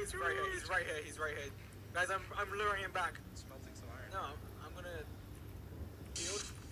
He's right here. He's right here. He's right here. Guys, I'm luring him back. Smelting some iron. No, I'm gonna heal.